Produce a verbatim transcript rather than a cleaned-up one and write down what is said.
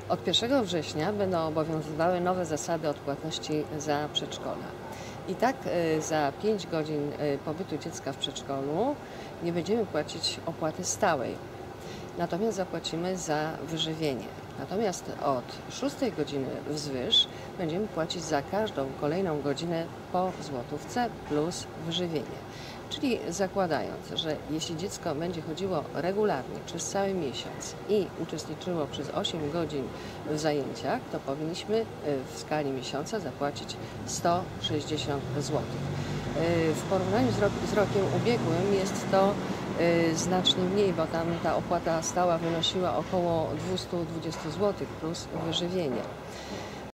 Od pierwszego września będą obowiązywały nowe zasady odpłatności za przedszkola. I tak y, za pięć godzin y, pobytu dziecka w przedszkolu nie będziemy płacić opłaty stałej, natomiast zapłacimy za wyżywienie. Natomiast od szóstej godziny wzwyż będziemy płacić za każdą kolejną godzinę po złotówce plus wyżywienie. Czyli zakładając, że jeśli dziecko będzie chodziło regularnie przez cały miesiąc i uczestniczyło przez osiem godzin w zajęciach, to powinniśmy y, w skali miesiąca zapłacić sto sześćdziesiąt złotych. Y, W porównaniu z, rok, z rokiem ubiegłym jest to y, znacznie mniej, bo tam ta opłata stała wynosiła około dwieście dwadzieścia złotych plus wyżywienie.